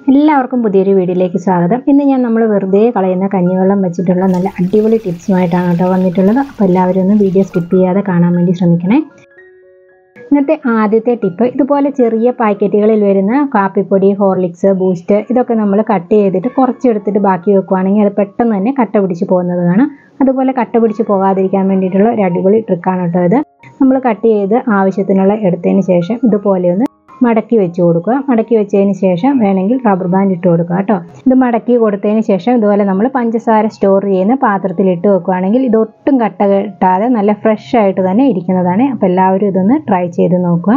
എല്ലാവർക്കും പുതിയൊരു വീഡിയോയിലേക്ക് സ്വാഗതം. ഇന്ന് ഞാൻ വെറുതെ കളയുന്ന കഞ്ഞിവെള്ളം വെച്ചിട്ടുള്ള നല്ല അടിപൊളി ടിപ്സുമായിട്ടാണ് കേട്ടോ വന്നിട്ടുള്ളത്. അപ്പോൾ എല്ലാവരും ഒന്ന് വീഡിയോ സ്കിപ്പ് ചെയ്യാതെ കാണാൻ വേണ്ടി ശ്രമിക്കണേ. ഇന്നത്തെ ആദ്യത്തെ ടിപ്പ്, ഇതുപോലെ ചെറിയ പാക്കറ്റുകളിൽ വരുന്ന കാപ്പിപ്പൊടി, ഹോർലിക്സ്, ബൂസ്റ്റ് ഇതൊക്കെ നമ്മൾ കട്ട് ചെയ്തിട്ട് കുറച്ചെടുത്തിട്ട് ബാക്കി വെക്കുകയാണെങ്കിൽ അത് പെട്ടെന്ന് തന്നെ കട്ട പിടിച്ച് പോകുന്നത് കാണാം. അതുപോലെ കട്ട പിടിച്ച് പോകാതിരിക്കാൻ വേണ്ടിയിട്ടുള്ള ഒരു അടിപൊളി ട്രിക്കാണ് കേട്ടോ ഇത്. നമ്മൾ കട്ട് ചെയ്ത് ആവശ്യത്തിനുള്ള എടുത്തതിന് ശേഷം ഇതുപോലെ ഒന്ന് മടക്കി വെച്ച് കൊടുക്കുക. മടക്കി വെച്ചതിന് ശേഷം വേണമെങ്കിൽ റബ്ബർ ബാൻഡ് ഇട്ട് കൊടുക്കുക കേട്ടോ. ഇത് മടക്കി കൊടുത്തതിന് ശേഷം ഇതുപോലെ നമ്മൾ പഞ്ചസാര സ്റ്റോർ ചെയ്യുന്ന പാത്രത്തിൽ ഇട്ട് വെക്കുകയാണെങ്കിൽ ഇതൊട്ടും കട്ട കെട്ടാതെ നല്ല ഫ്രഷ് ആയിട്ട് തന്നെ ഇരിക്കുന്നതാണ്. അപ്പോൾ എല്ലാവരും ഇതൊന്ന് ട്രൈ ചെയ്ത് നോക്കുക.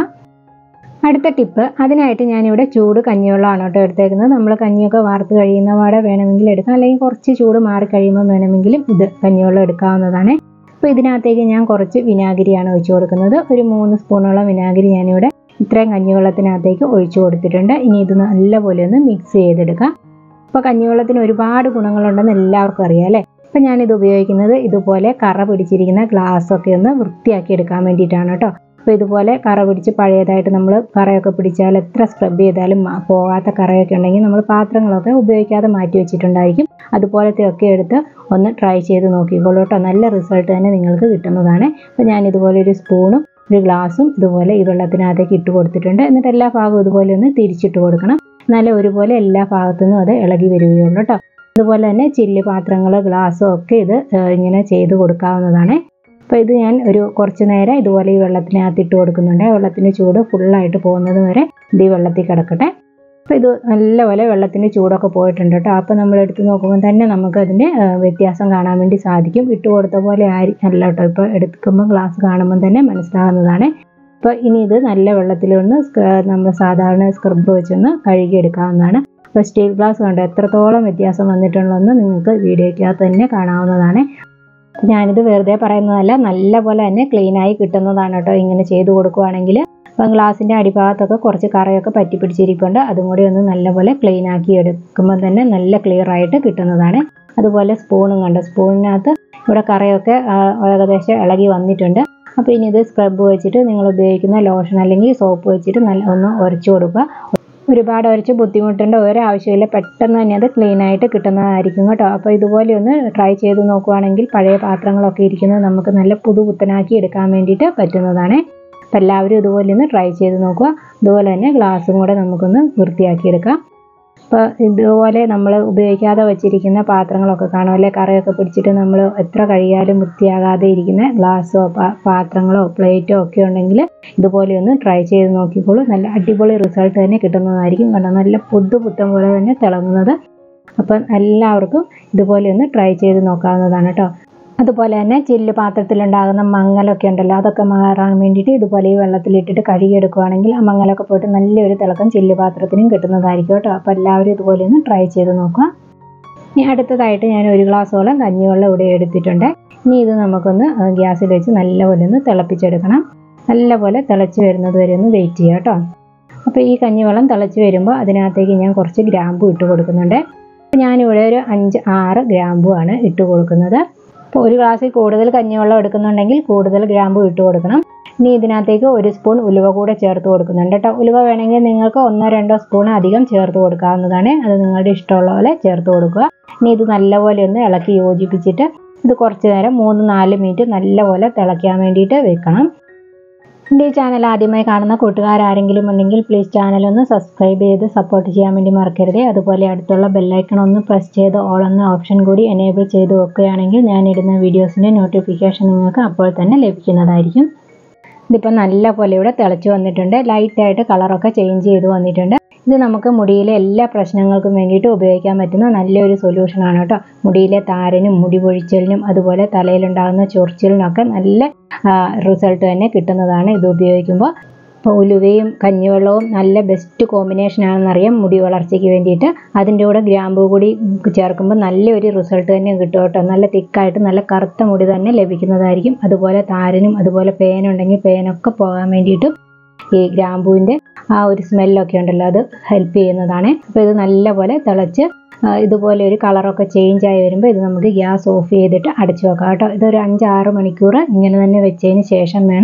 അടുത്ത ടിപ്പ്, അതിനായിട്ട് ഞാനിവിടെ ചൂട് കഞ്ഞിവെള്ളമാണ് കേട്ടോ എടുത്തേക്കുന്നത്. നമ്മൾ കഞ്ഞിയൊക്കെ വാർത്ത് കഴിയുന്ന പാടെ വേണമെങ്കിൽ എടുക്കാം, അല്ലെങ്കിൽ കുറച്ച് ചൂട് മാറി കഴിയുമ്പോൾ വേണമെങ്കിലും ഇത് കഞ്ഞിവെള്ളം എടുക്കാവുന്നതാണ്. അപ്പോൾ ഇതിനകത്തേക്ക് ഞാൻ കുറച്ച് വിനാഗിരിയാണ് ഒഴിച്ചു കൊടുക്കുന്നത്. ഒരു 3 സ്പൂണോളം വിനാഗിരി ഞാനിവിടെ ഇത്രയും കഞ്ഞിവെള്ളത്തിനകത്തേക്ക് ഒഴിച്ചു കൊടുത്തിട്ടുണ്ട്. ഇനി ഇത് നല്ലപോലെ ഒന്ന് മിക്സ് ചെയ്തെടുക്കാം. അപ്പോൾ കഞ്ഞിവെള്ളത്തിന് ഒരുപാട് ഗുണങ്ങളുണ്ടെന്ന് എല്ലാവർക്കും അറിയാം അല്ലേ. അപ്പോൾ ഞാനിത് ഉപയോഗിക്കുന്നത് ഇതുപോലെ കറ പിടിച്ചിരിക്കുന്ന ഗ്ലാസ്സൊക്കെ ഒന്ന് വൃത്തിയാക്കി എടുക്കാൻ വേണ്ടിയിട്ടാണ് കേട്ടോ. അപ്പോൾ ഇതുപോലെ കറ പിടിച്ച് പഴയതായിട്ട് നമ്മൾ കറയൊക്കെ പിടിച്ചാൽ എത്ര സ്ക്രബ് ചെയ്താലും പോകാത്ത കറയൊക്കെ ഉണ്ടെങ്കിൽ നമ്മൾ പാത്രങ്ങളൊക്കെ ഉപയോഗിക്കാതെ മാറ്റി വെച്ചിട്ടുണ്ടായിരിക്കും. അതുപോലത്തെ ഒക്കെ എടുത്ത് ഒന്ന് ട്രൈ ചെയ്ത് നോക്കിക്കോളൂ കേട്ടോ. നല്ല റിസൾട്ട് തന്നെ നിങ്ങൾക്ക് കിട്ടുന്നതാണ്. അപ്പോൾ ഞാൻ ഇതുപോലെ ഒരു സ്പൂണും ഒരു ഗ്ലാസും ഇതുപോലെ ഈ വെള്ളത്തിനകത്തേക്ക് ഇട്ട് കൊടുത്തിട്ടുണ്ട്. എന്നിട്ട് എല്ലാ ഭാഗവും ഇതുപോലെ ഒന്ന് തിരിച്ചിട്ട് കൊടുക്കണം. എന്നാലേ ഒരുപോലെ എല്ലാ ഭാഗത്തുനിന്നും അത് ഇളകി വരികയുള്ളൂ കേട്ടോ. അതുപോലെ തന്നെ ചില്ല് പാത്രങ്ങൾ, ഗ്ലാസ്സും ഒക്കെ ഇത് ഇങ്ങനെ ചെയ്ത് കൊടുക്കാവുന്നതാണ്. അപ്പോൾ ഇത് ഞാൻ കുറച്ച് നേരം ഇതുപോലെ ഈ വെള്ളത്തിനകത്ത് ഇട്ട് കൊടുക്കുന്നുണ്ട്. വെള്ളത്തിൻ്റെ ചൂട് ഫുള്ളായിട്ട് പോകുന്നത് വരെ ഇത് ഈ വെള്ളത്തിൽ കിടക്കട്ടെ. അപ്പോൾ ഇത് നല്ലപോലെ വെള്ളത്തിൻ്റെ ചൂടൊക്കെ പോയിട്ടുണ്ട് കേട്ടോ. അപ്പോൾ നമ്മൾ എടുത്ത് നോക്കുമ്പോൾ തന്നെ നമുക്ക് അതിൻ്റെ വ്യത്യാസം കാണാൻ വേണ്ടി സാധിക്കും. ഇട്ട് കൊടുത്ത പോലെ അല്ല കേട്ടോ. ഇപ്പോൾ എടുക്കുമ്പോൾ ഗ്ലാസ് കാണുമ്പോൾ തന്നെ മനസ്സിലാകുന്നതാണ്. അപ്പോൾ ഇനി ഇത് നല്ല വെള്ളത്തിലൊന്ന് നമ്മൾ സാധാരണ സ്ക്രബ് വെച്ചൊന്ന് കഴുകിയെടുക്കാവുന്നതാണ്. അപ്പോൾ സ്റ്റീൽ ഗ്ലാസ് കൊണ്ട് എത്രത്തോളം വ്യത്യാസം വന്നിട്ടുള്ളതെന്ന് നിങ്ങൾക്ക് വീഡിയോയ്ക്കകത്ത് തന്നെ കാണാവുന്നതാണ്. ഞാനിത് വെറുതെ പറയുന്നതല്ല, നല്ല പോലെ തന്നെ ക്ലീനായി കിട്ടുന്നതാണ് കേട്ടോ ഇങ്ങനെ ചെയ്ത് കൊടുക്കുകയാണെങ്കിൽ. അപ്പം ഗ്ലാസിൻ്റെ അടിഭാഗത്തൊക്കെ കുറച്ച് കറയൊക്കെ പറ്റി പിടിച്ചിരിപ്പുണ്ട്. അതും കൂടി ഒന്ന് നല്ലപോലെ ക്ലീൻ ആക്കി എടുക്കുമ്പോൾ തന്നെ നല്ല ക്ലിയർ ആയിട്ട് കിട്ടുന്നതാണ്. അതുപോലെ സ്പൂണും കണ്ട് സ്പൂണിനകത്ത് ഇവിടെ കറയൊക്കെ ഏകദേശം ഇളകി വന്നിട്ടുണ്ട്. അപ്പോൾ ഇനി ഇത് സ്ക്രബ് വെച്ചിട്ട് നിങ്ങൾ ഉപയോഗിക്കുന്ന ലോഷൻ അല്ലെങ്കിൽ സോപ്പ് വെച്ചിട്ട് ഒന്ന് ഉരച്ചു കൊടുക്കുക. ഒരുപാട് ഉരച്ച് ബുദ്ധിമുട്ടേണ്ട ഒരാവശ്യമില്ല, പെട്ടെന്ന് തന്നെ അത് ക്ലീൻ ആയിട്ട് കിട്ടുന്നതായിരിക്കും കേട്ടോ. അപ്പോൾ ഇതുപോലെ ഒന്ന് ട്രൈ ചെയ്ത് നോക്കുകയാണെങ്കിൽ പഴയ പാത്രങ്ങളൊക്കെ ഇരിക്കുന്നത് നമുക്ക് നല്ല പുതുപുത്തനാക്കി എടുക്കാൻ വേണ്ടിയിട്ട് പറ്റുന്നതാണ്. അപ്പോൾ എല്ലാവരും ഇതുപോലെ ഒന്ന് ട്രൈ ചെയ്ത് നോക്കുക. ഇതുപോലെ തന്നെ ഗ്ലാസ്സും കൂടെ നമുക്കൊന്ന് വൃത്തിയാക്കിയെടുക്കാം. അപ്പോൾ ഇതുപോലെ നമ്മൾ ഉപയോഗിക്കാതെ വെച്ചിരിക്കുന്ന പാത്രങ്ങളൊക്കെ കാണുമല്ലേ, കറയൊക്കെ പിടിച്ചിട്ട് നമ്മൾ എത്ര കഴിയാലും വൃത്തിയാകാതെ ഇരിക്കുന്ന ഗ്ലാസ്സോ പാത്രങ്ങളോ പ്ലേറ്റോ ഒക്കെ ഉണ്ടെങ്കിൽ ഇതുപോലെ ഒന്ന് ട്രൈ ചെയ്ത് നോക്കിക്കോളൂ. നല്ല അടിപൊളി റിസൾട്ട് തന്നെ കിട്ടുന്നതായിരിക്കും. കണ്ടോ, നല്ല പുത്തൻ പോലെ തന്നെ തിളങ്ങുന്നത്. അപ്പം എല്ലാവർക്കും ഇതുപോലെ ഒന്ന് ട്രൈ ചെയ്ത് നോക്കാവുന്നതാണ് കേട്ടോ. അതുപോലെ തന്നെ ചില്ല് പാത്രത്തിലുണ്ടാകുന്ന മങ്ങലൊക്കെ ഉണ്ടല്ലോ, അതൊക്കെ മാറാൻ വേണ്ടിയിട്ട് ഇതുപോലെ ഈ വെള്ളത്തിലിട്ടിട്ട് കഴുകിയെടുക്കുകയാണെങ്കിൽ ആ മങ്ങലൊക്കെ പോയിട്ട് നല്ലൊരു തിളക്കം ചില്ല് പാത്രത്തിനും കിട്ടുന്നതായിരിക്കും കേട്ടോ. അപ്പോൾ എല്ലാവരും ഇതുപോലെ ഒന്ന് ട്രൈ ചെയ്ത് നോക്കുക. ഇനി അടുത്തതായിട്ട് ഞാൻ 1 ഗ്ലാസോളം കഞ്ഞിവെള്ളം ഇവിടെ എടുത്തിട്ടുണ്ട്. ഇനി ഇത് നമുക്കൊന്ന് ഗ്യാസിൽ വെച്ച് നല്ലപോലെ ഒന്ന് തിളപ്പിച്ചെടുക്കണം. നല്ലപോലെ തിളച്ച് വരുന്നത് വരെ ഒന്ന് വെയിറ്റ് ചെയ്യുക കേട്ടോ. അപ്പോൾ ഈ കഞ്ഞിവെള്ളം തിളച്ച് വരുമ്പോൾ അതിനകത്തേക്ക് ഞാൻ കുറച്ച് ഗ്രാമ്പു ഇട്ട് കൊടുക്കുന്നുണ്ട്. അപ്പോൾ ഞാനിവിടെ ഒരു 5-6 ഗ്രാമ്പുവാണ് ഇട്ട് കൊടുക്കുന്നത്. അപ്പോൾ 1 ഗ്ലാസ്സിൽ കൂടുതൽ കഞ്ഞിവെള്ളം എടുക്കുന്നുണ്ടെങ്കിൽ കൂടുതൽ ഗ്രാമ്പു ഇട്ട് കൊടുക്കണം. ഇനി ഇതിനകത്തേക്ക് 1 സ്പൂൺ ഉലുവ കൂടെ ചേർത്ത് കൊടുക്കുന്നുണ്ട് കേട്ടോ. ഉലുവ വേണമെങ്കിൽ നിങ്ങൾക്ക് 1-2 സ്പൂൺ അധികം ചേർത്ത് കൊടുക്കാവുന്നതാണ്. അത് നിങ്ങളുടെ ഇഷ്ടമുള്ള പോലെ ചേർത്ത് കൊടുക്കുക. ഇനി ഇത് നല്ലപോലെ ഒന്ന് ഇളക്കി യോജിപ്പിച്ചിട്ട് ഇത് കുറച്ച് നേരം 3-4 മിനിറ്റ് നല്ലപോലെ തിളയ്ക്കാൻ വേണ്ടിയിട്ട് വെക്കണം. എൻ്റെ ഈ ചാനൽ ആദ്യമായി കാണുന്ന കൂട്ടുകാരാരെങ്കിലും ഉണ്ടെങ്കിൽ പ്ലീസ് ചാനലൊന്ന് സബ്സ്ക്രൈബ് ചെയ്ത് സപ്പോർട്ട് ചെയ്യാൻ വേണ്ടി മറക്കരുത്. അതുപോലെ അടുത്തുള്ള ബെല്ലൈക്കൺ ഒന്ന് പ്രസ് ചെയ്ത് ഓൾ എന്ന ഓപ്ഷൻ കൂടി എനേബിൾ ചെയ്ത് വെക്കുകയാണെങ്കിൽ ഞാനിടുന്ന വീഡിയോസിൻ്റെ നോട്ടിഫിക്കേഷൻ നിങ്ങൾക്ക് അപ്പോൾ തന്നെ ലഭിക്കുന്നതായിരിക്കും. ഇതിപ്പോൾ നല്ല പോലെ ഇവിടെ തിളച്ച് വന്നിട്ടുണ്ട്. ലൈറ്റായിട്ട് കളറൊക്കെ ചേഞ്ച് ചെയ്ത് വന്നിട്ടുണ്ട്. ഇത് നമുക്ക് മുടിയിലെ എല്ലാ പ്രശ്നങ്ങൾക്കും വേണ്ടിയിട്ട് ഉപയോഗിക്കാൻ പറ്റുന്ന നല്ലൊരു സൊല്യൂഷനാണ് കേട്ടോ. മുടിയിലെ താരനും മുടി പൊഴിച്ചലിനും അതുപോലെ തലയിലുണ്ടാകുന്ന ചൊറിച്ചിലിനൊക്കെ നല്ല റിസൾട്ട് തന്നെ കിട്ടുന്നതാണ് ഇത് ഉപയോഗിക്കുമ്പോൾ. അപ്പോൾ ഉലുവയും കഞ്ഞിവെള്ളവും നല്ല ബെസ്റ്റ് കോമ്പിനേഷനാണെന്നറിയാം മുടി വളർച്ചയ്ക്ക് വേണ്ടിയിട്ട്. അതിൻ്റെ കൂടെ ഗ്രാമ്പൂ കൂടി ചേർക്കുമ്പോൾ നല്ലൊരു റിസൾട്ട് തന്നെ കിട്ടും കേട്ടോ. നല്ല തിക്കായിട്ട് നല്ല കറുത്ത മുടി തന്നെ ലഭിക്കുന്നതായിരിക്കും. അതുപോലെ താരനും അതുപോലെ പേനുണ്ടെങ്കിൽ പേനൊക്കെ പോകാൻ വേണ്ടിയിട്ടും ഈ ഗ്രാമ്പൂവിൻ്റെ ആ ഒരു സ്മെല്ലൊക്കെ ഉണ്ടല്ലോ, അത് ഹെൽപ്പ് ചെയ്യുന്നതാണ്. അപ്പോൾ ഇത് നല്ലപോലെ തിളച്ച് ഇതുപോലെ ഒരു കളറൊക്കെ ചേഞ്ച് ആയി വരുമ്പോൾ ഇത് നമുക്ക് ഗ്യാസ് ഓഫ് ചെയ്തിട്ട് അടച്ചു വെക്കാം കേട്ടോ. ഇതൊരു 5-6 മണിക്കൂർ ഇങ്ങനെ തന്നെ വെച്ചതിന് ശേഷം വേണം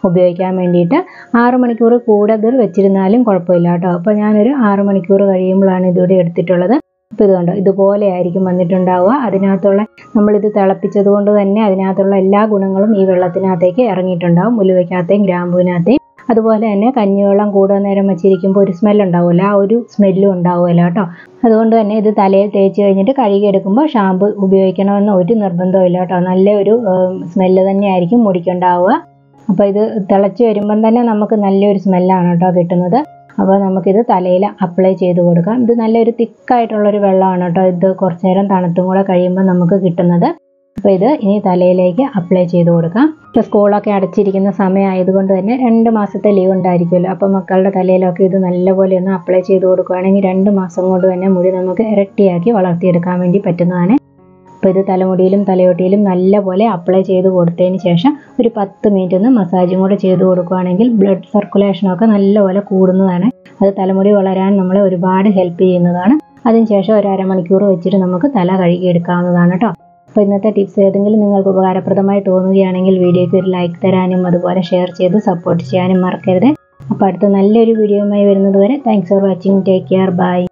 ഉപയോഗിക്കാൻ വേണ്ടിയിട്ട് 6 മണിക്കൂർ കൂടുതൽ വെച്ചിരുന്നാലും കുഴപ്പമില്ല കേട്ടോ. അപ്പോൾ ഞാനൊരു 6 മണിക്കൂർ കഴിയുമ്പോഴാണ് ഇതിവിടെ എടുത്തിട്ടുള്ളത്. അപ്പോൾ ഇതുകൊണ്ട് ഇതുപോലെ ആയിരിക്കും വന്നിട്ടുണ്ടാവുക. അതിനകത്തുള്ള നമ്മളിത് തിളപ്പിച്ചത് കൊണ്ട് തന്നെ അതിനകത്തുള്ള എല്ലാ ഗുണങ്ങളും ഈ വെള്ളത്തിനകത്തേക്ക് ഇറങ്ങിയിട്ടുണ്ടാവും. ഉലുവയ്ക്കകത്തെയും ഗ്രാമ്പൂവിനകത്തെയും. അതുപോലെ തന്നെ കഞ്ഞിവെള്ളം കൂടുതൽ നേരം വെച്ചിരിക്കുമ്പോൾ ഒരു സ്മെല്ലുണ്ടാവുമല്ലോ, ആ ഒരു സ്മെല്ലും ഉണ്ടാവുമല്ലോ കേട്ടോ. അതുകൊണ്ട് തന്നെ ഇത് തലയിൽ തേച്ച് കഴിഞ്ഞിട്ട് കഴുകിയെടുക്കുമ്പോൾ ഷാമ്പു ഉപയോഗിക്കണമെന്ന് ഒരു നിർബന്ധവും ഇല്ല കേട്ടോ. നല്ലൊരു സ്മെല്ല് തന്നെയായിരിക്കും മുടിക്കുണ്ടാവുക. അപ്പോൾ ഇത് തിളച്ച് വരുമ്പം തന്നെ നമുക്ക് നല്ലൊരു സ്മെല്ലാണ് കേട്ടോ കിട്ടുന്നത്. അപ്പോൾ നമുക്കിത് തലയിൽ അപ്ലൈ ചെയ്ത് കൊടുക്കാം. ഇത് നല്ലൊരു തിക്കായിട്ടുള്ളൊരു വെള്ളമാണ് കേട്ടോ. ഇത് കുറച്ച് നേരം തണുത്തും കൂടെ കഴിയുമ്പോൾ നമുക്ക് കിട്ടുന്നത്. അപ്പോൾ ഇത് ഇനി തലയിലേക്ക് അപ്ലൈ ചെയ്ത് കൊടുക്കാം. ഇപ്പോൾ സ്കൂളൊക്കെ അടച്ചിരിക്കുന്ന സമയമായതുകൊണ്ട് തന്നെ 2 മാസത്തെ ലീവ് ഉണ്ടായിരിക്കുമല്ലോ. അപ്പോൾ മക്കളുടെ തലയിലൊക്കെ ഇത് നല്ലപോലെ ഒന്ന് അപ്ലൈ ചെയ്ത് കൊടുക്കുകയാണെങ്കിൽ 2 മാസം കൊണ്ട് തന്നെ മുടി നമുക്ക് ഇരട്ടിയാക്കി വളർത്തിയെടുക്കാൻ വേണ്ടി പറ്റുന്നതാണ്. അപ്പോൾ ഇത് തലമുടിയിലും തലയോട്ടിയിലും നല്ലപോലെ അപ്ലൈ ചെയ്ത് കൊടുത്തതിന് ശേഷം ഒരു 10 മിനിറ്റ് ഒന്ന് മസാജും കൂടെ ചെയ്ത് കൊടുക്കുകയാണെങ്കിൽ ബ്ലഡ് സർക്കുലേഷനൊക്കെ നല്ലപോലെ കൂടുന്നതാണ്. അത് തലമുടി വളരാൻ നമ്മളെ ഒരുപാട് ഹെൽപ്പ് ചെയ്യുന്നതാണ്. അതിനുശേഷം ഒരു അരമണിക്കൂർ വെച്ചിട്ട് നമുക്ക് തല കഴുകിയെടുക്കാവുന്നതാണ് കേട്ടോ. അപ്പോൾ ഇന്നത്തെ ടിപ്സ് ഏതെങ്കിലും നിങ്ങൾക്ക് ഉപകാരപ്രദമായി തോന്നുകയാണെങ്കിൽ വീഡിയോയ്ക്ക് ഒരു ലൈക്ക് തരാനും അതുപോലെ ഷെയർ ചെയ്ത് സപ്പോർട്ട് ചെയ്യാനും മറക്കരുത്. അപ്പോൾ അടുത്ത നല്ലൊരു വീഡിയോയുമായി വരുന്നത് വരെ thanks for watching. Take care. By.